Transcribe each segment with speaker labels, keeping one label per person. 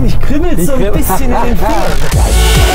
Speaker 1: Ich kribbel so ein bisschen in den Fingern.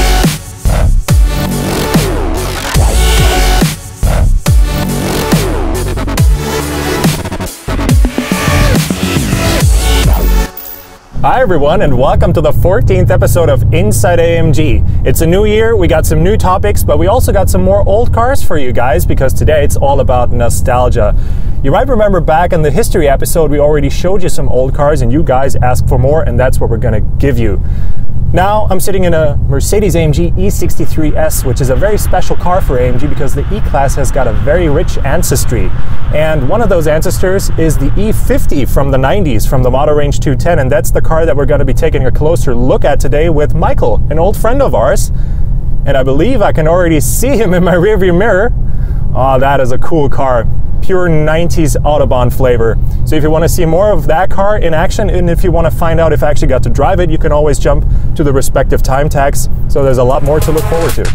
Speaker 2: Hi everyone and welcome to the 14th episode of Inside AMG. It's a new year, we got some new topics, but we also got some more old cars for you guys because today it's all about nostalgia. You might remember back in the history episode we already showed you some old cars and you guys asked for more, and that's what we're gonna give you. Now I'm sitting in a Mercedes-AMG E63S, which is a very special car for AMG because the E-Class has got a very rich ancestry. And one of those ancestors is the E50 from the 90s, from the Model Range 210, and that's the car that we're going to be taking a closer look at today with Michael, an old friend of ours. And I believe I can already see him in my rearview mirror. Oh, that is a cool car. Pure 90s Autobahn flavor. So if you want to see more of that car in action, and if you want to find out if I actually got to drive it, you can always jump to the respective time tags. So there's a lot more to look forward to.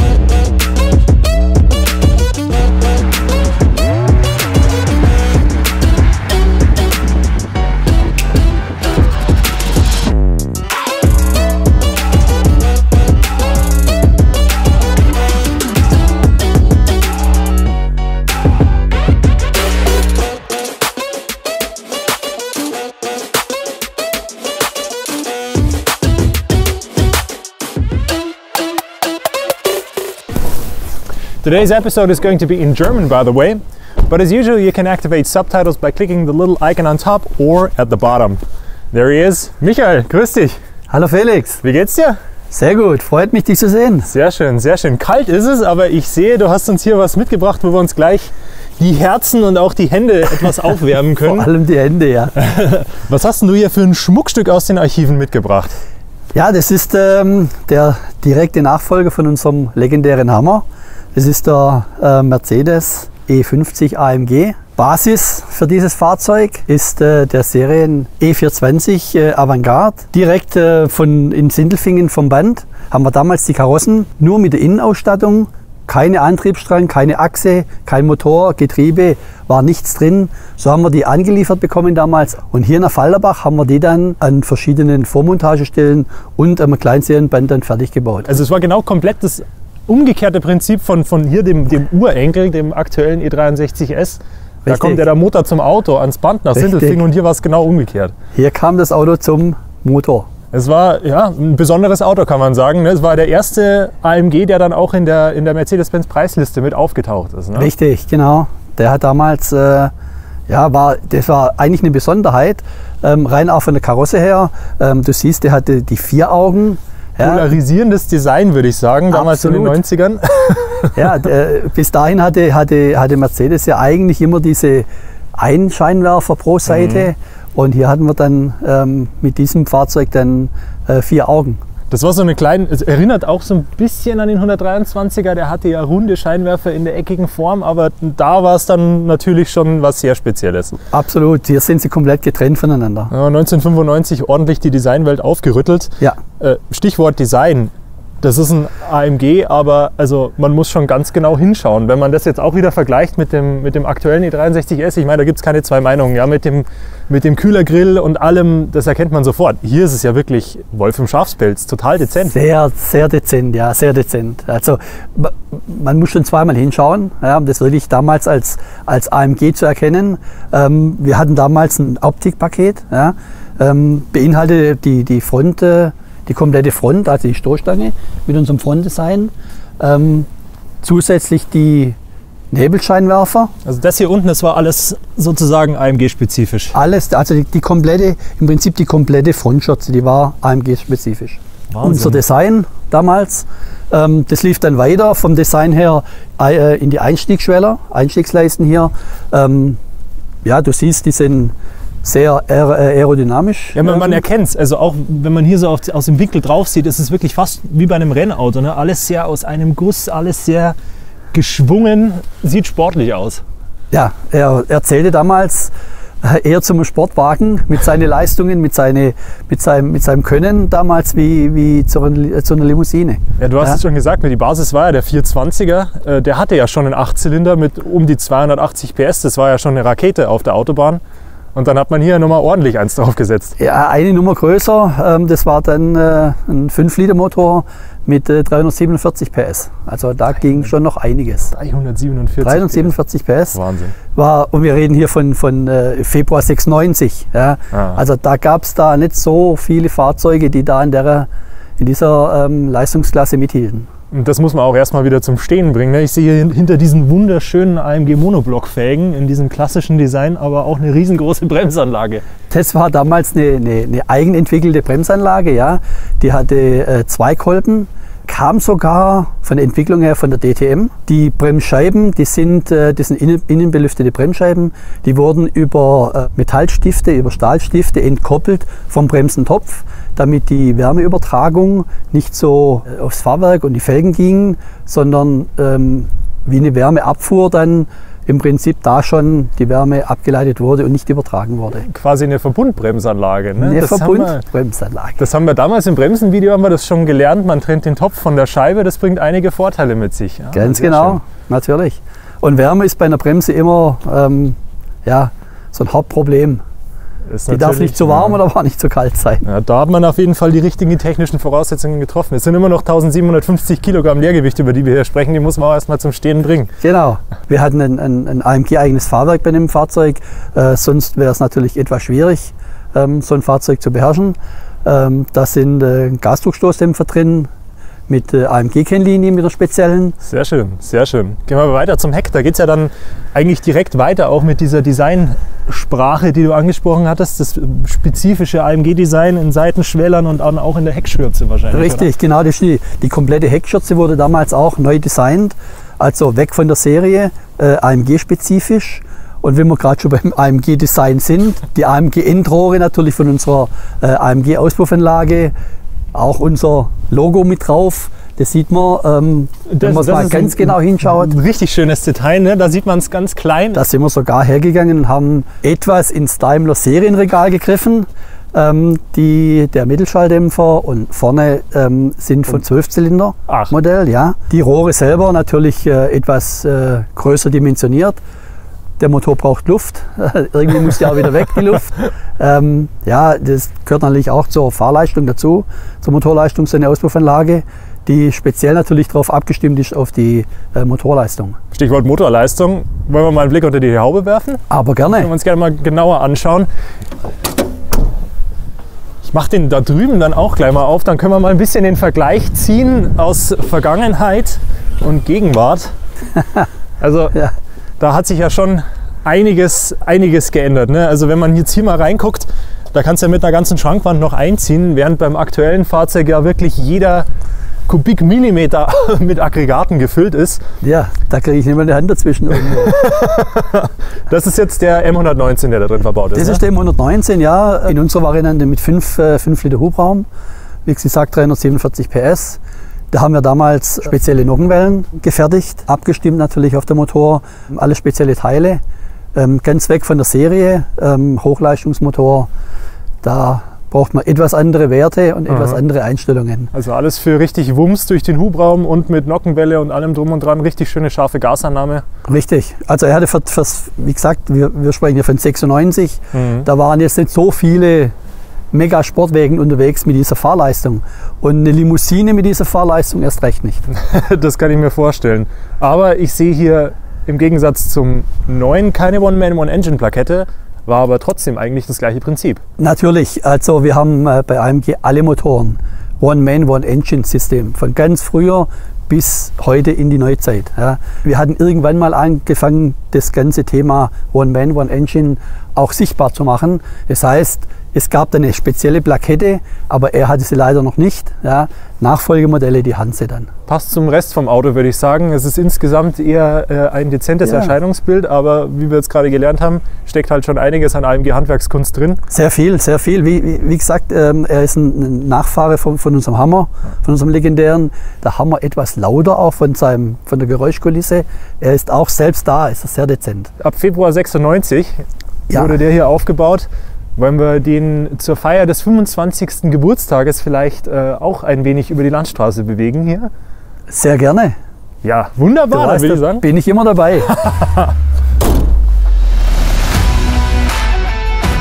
Speaker 2: Today's episode is going to be in German, by the way, but as usual you can activate subtitles by clicking the little icon on top or at the bottom. There he is. Michael, grüß dich.
Speaker 3: Hallo Felix.
Speaker 2: Wie geht's dir?
Speaker 3: Sehr gut, freut mich dich zu sehen.
Speaker 2: Sehr schön, sehr schön. Kalt ist es, aber ich sehe, du hast uns hier was mitgebracht, wo wir uns gleich die Herzen und auch die Hände etwas aufwärmen können.
Speaker 3: Vor allem die Hände, ja.
Speaker 2: Was hast denn du hier für ein Schmuckstück aus den Archiven mitgebracht?
Speaker 3: Ja, das ist der direkte Nachfolger von unserem legendären Hammer. Das ist der Mercedes E50 AMG. Basis für dieses Fahrzeug ist der Serien E420 Avantgarde. Direkt in Sindelfingen vom Band haben wir damals die Karossen nur mit der Innenausstattung. Keine Antriebsstrang, keine Achse, kein Motor, Getriebe, war nichts drin. So haben wir die angeliefert bekommen damals. Und hier nach Fallerbach haben wir die dann an verschiedenen Vormontagestellen und am Kleinserienband dann fertig gebaut.
Speaker 2: Also es war genau komplett das umgekehrte Prinzip von hier dem Urenkel, dem aktuellen E63S. Da kommt ja der Motor zum Auto ans Band nach Sindelfingen und hier war es genau umgekehrt.
Speaker 3: Hier kam das Auto zum Motor.
Speaker 2: Es war ja ein besonderes Auto, kann man sagen. Es war der erste AMG, der dann auch in der Mercedes-Benz Preisliste mit aufgetaucht ist. Ne?
Speaker 3: Richtig, genau. Der hat damals, das war eigentlich eine Besonderheit, rein auch von der Karosse her. Du siehst, der hatte die 4 Augen. Ja.
Speaker 2: Polarisierendes Design, würde ich sagen, damals in den 90ern.
Speaker 3: Ja, bis dahin hatte Mercedes ja eigentlich immer diese Einscheinwerfer pro Seite. Und hier hatten wir dann mit diesem Fahrzeug dann 4 Augen. Das war so eine kleine, es erinnert auch so ein bisschen an den 123er, der hatte ja runde Scheinwerfer in der eckigen Form, aber da war es dann natürlich schon was sehr Spezielles. Absolut, hier sind sie komplett getrennt voneinander. Ja, 1995 ordentlich die Designwelt aufgerüttelt. Ja. Stichwort Design. Das ist ein AMG, aber also man muss schon ganz genau hinschauen. Wenn man das jetzt auch wieder vergleicht mit dem aktuellen E63S, ich meine, da gibt es keine zwei Meinungen. Ja, mit dem Kühlergrill und allem, das erkennt man sofort. Hier ist es ja wirklich Wolf im Schafspelz, total dezent. Sehr, sehr dezent, ja, sehr dezent. Also man muss schon zweimal hinschauen, ja, um das wirklich damals als AMG zu erkennen. Wir hatten damals ein Optikpaket, ja, beinhaltete die Front, die komplette Front, also die Stoßstange mit unserem Frontdesign. Zusätzlich die Nebelscheinwerfer. Also das hier unten, das war alles sozusagen AMG-spezifisch? Alles, also im Prinzip die komplette Frontschürze, die war AMG-spezifisch. Unser Design damals, das lief dann weiter vom Design her in die Einstiegsleisten hier. Ja, du siehst, die sind sehr aerodynamisch. Ja, man erkennt es. Also auch wenn man hier so aus dem Winkel drauf sieht, ist es wirklich fast wie bei einem Rennauto. Ne? Alles sehr aus einem Guss, alles sehr geschwungen, sieht sportlich aus. Ja, er zählte damals eher zum Sportwagen mit seinen Leistungen, mit seinem Können damals wie zu einer Limousine. Ja, du hast es schon gesagt, die Basis war ja der 420er. Der hatte ja schon einen 8-Zylinder mit um die 280 PS. Das war ja schon eine Rakete auf der Autobahn.
Speaker 2: Und dann hat man hier nochmal ordentlich eins draufgesetzt.
Speaker 3: Ja, eine Nummer größer, das war dann ein 5-Liter-Motor mit 347 PS. Also da ging schon noch einiges. 347 PS.
Speaker 2: Wahnsinn.
Speaker 3: Und wir reden hier von Februar 96. Ja. Also da gab es da nicht so viele Fahrzeuge, die da in dieser Leistungsklasse mithielten.
Speaker 2: Und das muss man auch erstmal wieder zum Stehen bringen. Ich sehe hier hinter diesen wunderschönen AMG Monoblock-Felgen in diesem klassischen Design aber auch eine riesengroße Bremsanlage. Das
Speaker 3: war damals eine eigenentwickelte Bremsanlage. Ja. Die hatte 2 Kolben, kam sogar von der Entwicklung her von der DTM. Die Bremsscheiben, das sind innenbelüftete Bremsscheiben, die wurden über Metallstifte, über Stahlstifte entkoppelt vom Bremsentopf, damit die Wärmeübertragung nicht so aufs Fahrwerk und die Felgen ging, sondern wie eine Wärmeabfuhr dann im Prinzip da schon die Wärme abgeleitet wurde und nicht übertragen wurde.
Speaker 2: Quasi eine Verbundbremsanlage. Ne?
Speaker 3: Eine Verbundbremsanlage.
Speaker 2: Das haben wir damals im Bremsenvideo haben wir das schon gelernt. Man trennt den Topf von der Scheibe. Das bringt einige Vorteile mit sich. Ja,
Speaker 3: ganz genau, natürlich. Und Wärme ist bei einer Bremse immer so ein Hauptproblem. Die darf nicht zu warm oder auch nicht zu kalt sein.
Speaker 2: Ja, da hat man auf jeden Fall die richtigen technischen Voraussetzungen getroffen. Es sind immer noch 1750 Kilogramm Leergewicht, über die wir hier sprechen. Die muss man auch erstmal zum Stehen bringen.
Speaker 3: Genau. Wir hatten ein AMG-eigenes Fahrwerk bei dem Fahrzeug. Sonst wäre es natürlich etwas schwierig, so ein Fahrzeug zu beherrschen. Da sind Gasdruckstoßdämpfer drin mit AMG-Kennlinie, mit der speziellen.
Speaker 2: Sehr schön, sehr schön. Gehen wir weiter zum Heck. Da geht es ja dann eigentlich direkt weiter, auch mit dieser Designsprache, die du angesprochen hattest. Das spezifische AMG-Design in Seitenschwellern und auch in der Heckschürze wahrscheinlich.
Speaker 3: Richtig, oder? Genau. Die komplette Heckschürze wurde damals auch neu designt. Also weg von der Serie, AMG-spezifisch. Und wenn wir gerade schon beim AMG-Design sind, die AMG-Endrohre natürlich von unserer AMG-Auspuffanlage. Auch unser Logo mit drauf. Das sieht man, wenn man mal ganz genau hinschaut.
Speaker 2: Ein richtig schönes Detail, ne? Da sieht man es ganz klein.
Speaker 3: Da sind wir sogar hergegangen und haben etwas ins Daimler Serienregal gegriffen. Der Mittelschalldämpfer und vorne sind von 12-Zylinder Modell. Ja. Die Rohre selber natürlich etwas größer dimensioniert. Der Motor braucht Luft, irgendwie muss ja auch wieder weg, die Luft. Das gehört natürlich auch zur Fahrleistung dazu, zur Motorleistung, so eine Auspuffanlage, die speziell natürlich darauf abgestimmt ist, auf die Motorleistung.
Speaker 2: Stichwort Motorleistung, wollen wir mal einen Blick unter die Haube werfen?
Speaker 3: Aber gerne.
Speaker 2: Wollen wir uns gerne mal genauer anschauen. Ich mache den da drüben dann auch gleich mal auf, dann können wir mal ein bisschen den Vergleich ziehen aus Vergangenheit und Gegenwart. Also da hat sich ja schon einiges geändert. Ne? Also wenn man jetzt hier mal reinguckt, da kannst du ja mit einer ganzen Schrankwand noch einziehen, während beim aktuellen Fahrzeug ja wirklich jeder Kubikmillimeter mit Aggregaten gefüllt ist.
Speaker 3: Ja, da kriege ich nicht mal eine Hand dazwischen irgendwo.
Speaker 2: Das ist jetzt der M119, der da drin verbaut ist.
Speaker 3: Das ist der M119, ja, in unserer Variante mit 5 Liter Hubraum, wie gesagt 347 PS. Da haben wir damals spezielle Nockenwellen gefertigt, abgestimmt natürlich auf der Motor, alle spezielle Teile, ganz weg von der Serie, Hochleistungsmotor, da braucht man etwas andere Werte und etwas andere Einstellungen.
Speaker 2: Also alles für richtig Wumms durch den Hubraum und mit Nockenwelle und allem drum und dran, richtig schöne scharfe Gasannahme.
Speaker 3: Richtig, also er hatte wie gesagt, wir sprechen hier von 96, da waren jetzt nicht so viele Mega-Sportwagen unterwegs mit dieser Fahrleistung. Und eine Limousine mit dieser Fahrleistung erst recht nicht.
Speaker 2: Das kann ich mir vorstellen. Aber ich sehe hier im Gegensatz zum neuen keine One-Man, One-Engine-Plakette, war aber trotzdem eigentlich das gleiche Prinzip.
Speaker 3: Natürlich, also wir haben bei AMG alle Motoren One-Man, One-Engine-System. Von ganz früher bis heute in die Neuzeit. Ja. Wir hatten irgendwann mal angefangen, das ganze Thema One-Man, One-Engine auch sichtbar zu machen. Das heißt, es gab dann eine spezielle Plakette, aber er hatte sie leider noch nicht. Ja. Nachfolgemodelle, die hatten sie dann.
Speaker 2: Passt zum Rest vom Auto, würde ich sagen. Es ist insgesamt eher ein dezentes Erscheinungsbild, aber wie wir jetzt gerade gelernt haben, steckt halt schon einiges an AMG-Handwerkskunst drin.
Speaker 3: Sehr viel, sehr viel. Wie gesagt, er ist ein Nachfahre von unserem Hammer, von unserem legendären. Der Hammer etwas lauter auch von der Geräuschkulisse. Er ist auch selbst da, ist sehr dezent.
Speaker 2: Ab Februar 96 wurde der hier aufgebaut. Wollen wir den zur Feier des 25. Geburtstages vielleicht auch ein wenig über die Landstraße bewegen hier?
Speaker 3: Sehr gerne.
Speaker 2: Ja, wunderbar, da würde ich sagen.
Speaker 3: Bin ich immer dabei.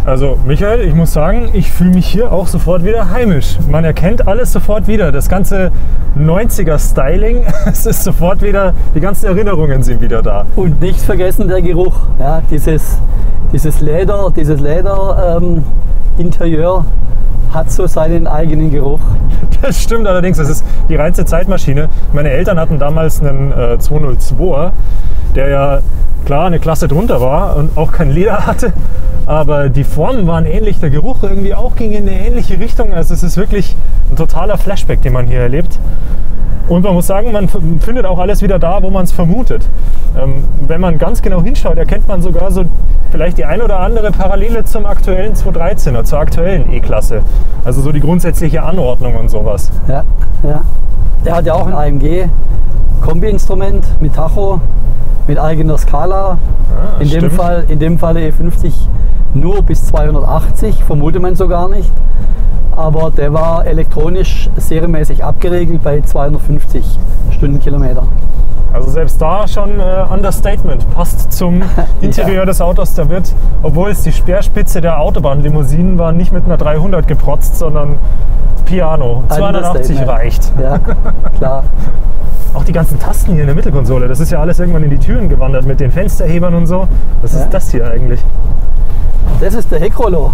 Speaker 2: Also Michael, ich muss sagen, ich fühle mich hier auch sofort wieder heimisch. Man erkennt alles sofort wieder. Das ganze 90er-Styling, es ist sofort wieder, die ganzen Erinnerungen sind wieder da.
Speaker 3: Und nicht vergessen der Geruch. Ja, dieses Leder, Interieur hat so seinen eigenen Geruch.
Speaker 2: Das stimmt allerdings, das ist die reinste Zeitmaschine. Meine Eltern hatten damals einen 202er, der ja klar eine Klasse drunter war und auch kein Leder hatte. Aber die Formen waren ähnlich, der Geruch irgendwie auch ging in eine ähnliche Richtung. Also es ist wirklich ein totaler Flashback, den man hier erlebt. Und man muss sagen, man findet auch alles wieder da, wo man es vermutet. Wenn man ganz genau hinschaut, erkennt man sogar so vielleicht die ein oder andere Parallele zum aktuellen 213er, zur aktuellen E-Klasse. Also so die grundsätzliche Anordnung und sowas.
Speaker 3: Ja, ja. Der hat ja auch ein AMG-Kombi-Instrument mit Tacho, mit eigener Skala. In dem Fall der E50 nur bis 280, vermutet man so gar nicht. Aber der war elektronisch serienmäßig abgeregelt bei 250 Stundenkilometer.
Speaker 2: Also selbst da schon Understatement, passt zum Interieur des Autos. Da wird, obwohl es die Speerspitze der Autobahnlimousinen war, nicht mit einer 300 geprotzt, sondern Piano. 280 reicht.
Speaker 3: Ja, klar.
Speaker 2: Auch die ganzen Tasten hier in der Mittelkonsole, das ist ja alles irgendwann in die Türen gewandert mit den Fensterhebern und so. Was ist das hier eigentlich?
Speaker 3: Das ist der Heckrollo.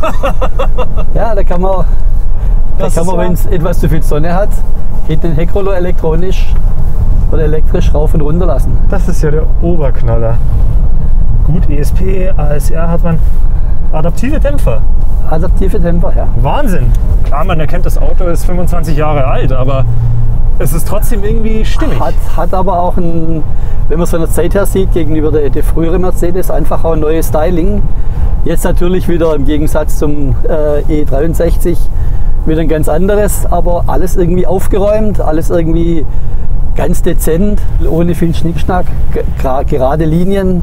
Speaker 3: Ja, da kann man, wenn es etwas zu viel Sonne hat, geht den Heckrollo elektronisch oder elektrisch rauf und runter lassen.
Speaker 2: Das ist ja der Oberknaller. Gut, ESP, ASR hat man. Adaptive Dämpfer.
Speaker 3: Adaptive Dämpfer, ja.
Speaker 2: Wahnsinn. Klar, man erkennt, das Auto ist 25 Jahre alt, aber es ist trotzdem irgendwie stimmig.
Speaker 3: Hat aber auch ein, wenn man es von der Zeit her sieht, gegenüber der früheren Mercedes, einfach auch ein neues Styling. Jetzt natürlich wieder im Gegensatz zum E63 wieder ein ganz anderes, aber alles irgendwie aufgeräumt, alles irgendwie ganz dezent, ohne viel Schnickschnack, gerade Linien.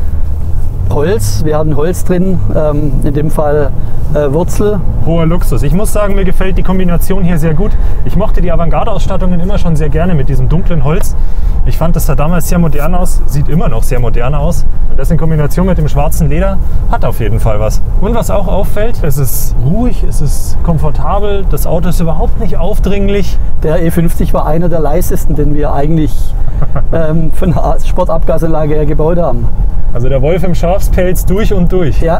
Speaker 3: Holz, wir haben Holz drin, in dem Fall Wurzel.
Speaker 2: Hoher Luxus. Ich muss sagen, mir gefällt die Kombination hier sehr gut. Ich mochte die Avantgarde-Ausstattungen immer schon sehr gerne mit diesem dunklen Holz. Ich fand, das sah damals sehr modern aus, sieht immer noch sehr modern aus. Und das in Kombination mit dem schwarzen Leder hat auf jeden Fall was. Und was auch auffällt, es ist ruhig, es ist komfortabel, das Auto ist überhaupt nicht aufdringlich.
Speaker 3: Der E50 war einer der leisesten, den wir eigentlich von der Sportabgasanlage her gebaut haben.
Speaker 2: Also der Wolf im Schafspelz durch und durch.
Speaker 3: Ja.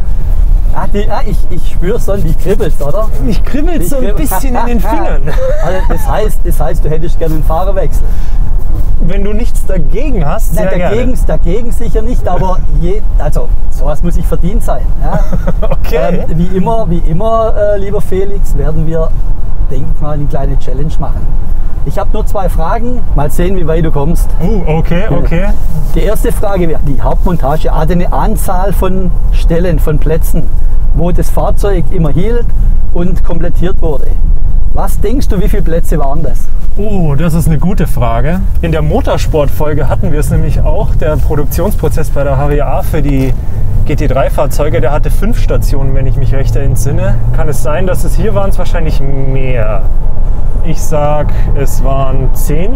Speaker 3: Ich spüre es schon, wie kribbelst, oder?
Speaker 2: Ich kribbelt so ein bisschen in den Fingern.
Speaker 3: Also das heißt, du hättest gerne einen Fahrerwechsel.
Speaker 2: Wenn du nichts dagegen hast, sehr gerne.
Speaker 3: Dagegen sicher nicht, aber also sowas muss ich verdient sein. Ja?
Speaker 2: Okay.
Speaker 3: Wie immer, lieber Felix, werden wir, denke ich mal, eine kleine Challenge machen. Ich habe nur 2 Fragen, mal sehen, wie weit du kommst.
Speaker 2: Okay.
Speaker 3: Die erste Frage wäre, die Hauptmontage hatte eine Anzahl von Stellen, von Plätzen, wo das Fahrzeug immer hielt und komplettiert wurde. Was denkst du, wie viele Plätze waren das?
Speaker 2: Oh, das ist eine gute Frage. In der Motorsport-Folge hatten wir es nämlich auch. Der Produktionsprozess bei der HWA für die GT3-Fahrzeuge, der hatte 5 Stationen, wenn ich mich recht entsinne. Kann es sein, dass es hier waren es wahrscheinlich mehr? Ich sag, es waren 10.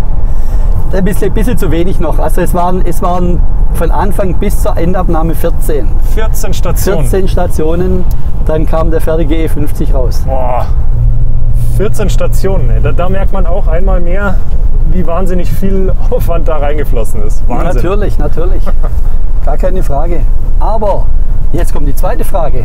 Speaker 3: Ein bisschen zu wenig noch. Also es waren von Anfang bis zur Endabnahme 14.
Speaker 2: 14 Stationen.
Speaker 3: 14 Stationen, dann kam der fertige E50 raus.
Speaker 2: Boah, 14 Stationen. Da merkt man auch einmal mehr, wie wahnsinnig viel Aufwand da reingeflossen ist. Wahnsinn.
Speaker 3: Natürlich. Gar keine Frage. Aber jetzt kommt die zweite Frage.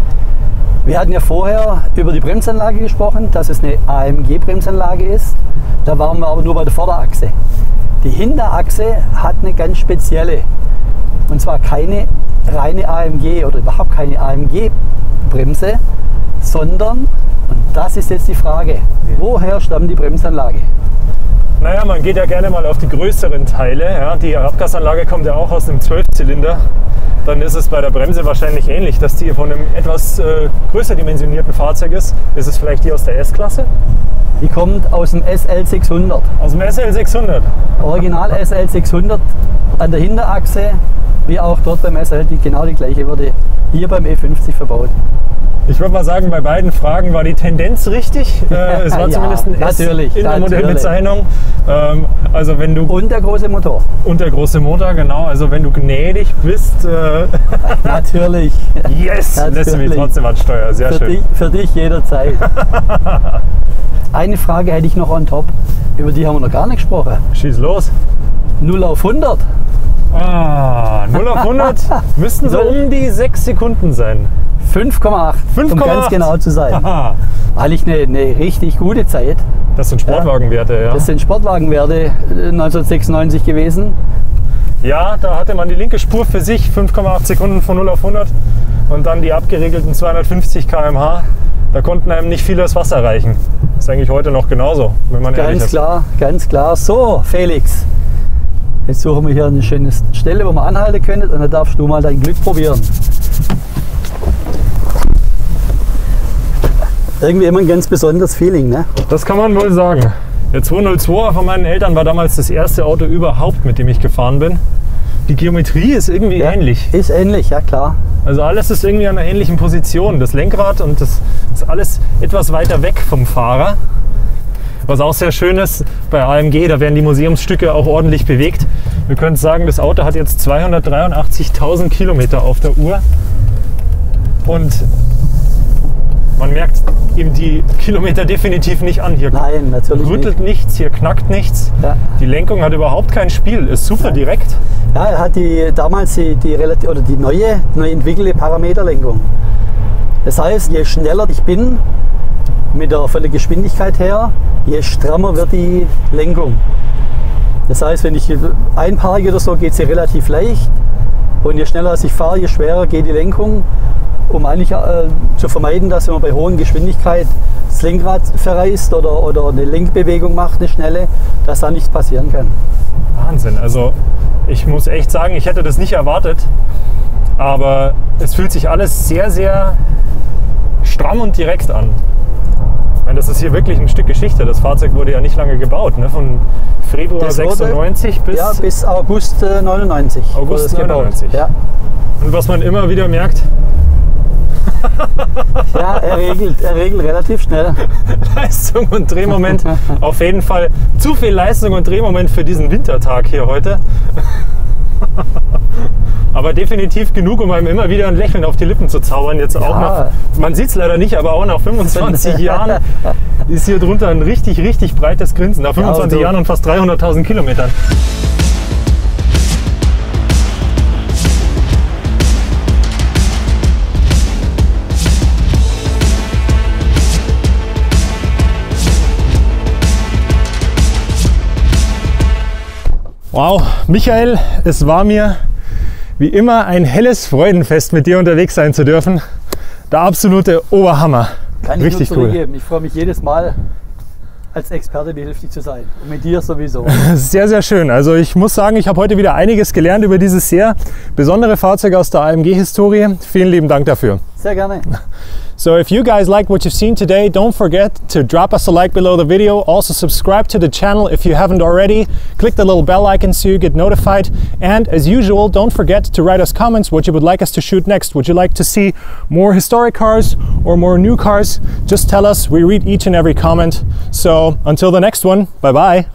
Speaker 3: Wir hatten ja vorher über die Bremsanlage gesprochen, dass es eine AMG-Bremsanlage ist. Da waren wir aber nur bei der Vorderachse. Die Hinterachse hat eine ganz spezielle. Und zwar keine reine AMG oder überhaupt keine AMG-Bremse, sondern, und das ist jetzt die Frage, woher stammt die Bremsanlage?
Speaker 2: Naja, man geht ja gerne mal auf die größeren Teile. Ja. Die Abgasanlage kommt ja auch aus einem 12-Zylinder. Dann ist es bei der Bremse wahrscheinlich ähnlich, dass die von einem etwas größer dimensionierten Fahrzeug ist. Ist es vielleicht die aus der S-Klasse?
Speaker 3: Die kommt aus dem SL600.
Speaker 2: Aus dem SL600?
Speaker 3: Original SL600 an der Hinterachse, wie auch dort beim SL, genau die gleiche wurde hier beim E50 verbaut.
Speaker 2: Ich würde mal sagen, bei beiden Fragen war die Tendenz richtig. Es war
Speaker 3: Ja,
Speaker 2: zumindest ein S
Speaker 3: natürlich,
Speaker 2: in der Modellbezeichnung. Also wenn du
Speaker 3: Und der große Motor.
Speaker 2: und der große Motor, genau. Also wenn du gnädig bist,
Speaker 3: Natürlich.
Speaker 2: yes, lässt du mich
Speaker 3: Natürlich.
Speaker 2: trotzdem an Steuer. Sehr schön.
Speaker 3: Für dich jederzeit. Eine Frage hätte ich noch on top. Über die haben wir noch gar nicht gesprochen.
Speaker 2: Schieß los.
Speaker 3: 0 auf 100.
Speaker 2: 0 auf 100 müssten so um die 6 Sekunden sein.
Speaker 3: 5,8. Um
Speaker 2: 5,8.
Speaker 3: ganz genau zu sein.
Speaker 2: Aha.
Speaker 3: Eigentlich eine richtig gute Zeit.
Speaker 2: Das sind Sportwagenwerte, ja.
Speaker 3: Das sind Sportwagenwerte 1996 gewesen.
Speaker 2: Ja, da hatte man die linke Spur für sich, 5,8 Sekunden von 0 auf 100 und dann die abgeregelten 250 km/h. Da konnten einem nicht viel das Wasser reichen. Das ist eigentlich heute noch genauso, wenn man ehrlich
Speaker 3: Ganz
Speaker 2: ist.
Speaker 3: klar, ganz klar. So, Felix, jetzt suchen wir hier eine schöne Stelle, wo wir anhalten können und dann darfst du mal dein Glück probieren. Irgendwie immer ein ganz besonderes Feeling, ne?
Speaker 2: Das kann man wohl sagen. Der 202 von meinen Eltern war damals das erste Auto überhaupt, mit dem ich gefahren bin. Die Geometrie ist irgendwie ähnlich.
Speaker 3: Ist ähnlich, ja klar.
Speaker 2: Also alles ist irgendwie an einer ähnlichen Position. Das Lenkrad und das ist alles etwas weiter weg vom Fahrer. Was auch sehr schön ist bei AMG, da werden die Museumsstücke auch ordentlich bewegt. Wir können sagen, das Auto hat jetzt 283.000 Kilometer auf der Uhr. Und man merkt ihm die Kilometer definitiv nicht an. Hier
Speaker 3: Nein, natürlich
Speaker 2: rüttelt nichts, hier knackt nichts.
Speaker 3: Ja.
Speaker 2: Die Lenkung hat überhaupt kein Spiel, ist super direkt.
Speaker 3: Ja, er hat damals die neu entwickelte Parameterlenkung. Das heißt, je schneller ich bin, von der Geschwindigkeit her, je strammer wird die Lenkung. Das heißt, wenn ich einparke oder so, geht sie relativ leicht. Und je schneller ich fahre, je schwerer geht die Lenkung. Um eigentlich zu vermeiden, dass wenn man bei hohen Geschwindigkeit das Lenkrad verreißt oder eine Lenkbewegung macht, eine schnelle, dass da nichts passieren kann.
Speaker 2: Wahnsinn, also ich muss echt sagen, ich hätte das nicht erwartet, aber es fühlt sich alles sehr, sehr stramm und direkt an. Ich meine, das ist hier wirklich ein Stück Geschichte. Das Fahrzeug wurde ja nicht lange gebaut, ne? Von Februar 96
Speaker 3: bis August 99.
Speaker 2: August 99.
Speaker 3: Ja.
Speaker 2: Und was man immer wieder merkt,
Speaker 3: ja, er regelt relativ schnell.
Speaker 2: Leistung und Drehmoment, auf jeden Fall zu viel Leistung und Drehmoment für diesen Wintertag hier heute. Aber definitiv genug, um einem immer wieder ein Lächeln auf die Lippen zu zaubern. Jetzt auch nach, man sieht es leider nicht, aber auch nach 25 Jahren ist hier drunter ein richtig, richtig breites Grinsen. Nach 25 Jahren und fast 300.000 Kilometern. Wow, Michael, es war mir wie immer ein helles Freudenfest, mit dir unterwegs sein zu dürfen. Der absolute Oberhammer.
Speaker 3: Kann ich
Speaker 2: Richtig
Speaker 3: nur
Speaker 2: cool.
Speaker 3: zurückgeben. Ich freue mich jedes Mal, als Experte behilflich zu sein. Und mit dir sowieso.
Speaker 2: Sehr, sehr schön. Also ich muss sagen, ich habe heute wieder einiges gelernt über dieses sehr besondere Fahrzeug aus der AMG-Historie. Vielen lieben Dank dafür.
Speaker 3: Sehr gerne.
Speaker 2: So if you guys liked what you've seen today, don't forget to drop us a like below the video. Also subscribe to the channel if you haven't already. Click the little bell icon so you get notified. And as usual, don't forget to write us comments what you would like us to shoot next. Would you like to see more historic cars or more new cars? Just tell us. We read each and every comment. So until the next one, bye bye.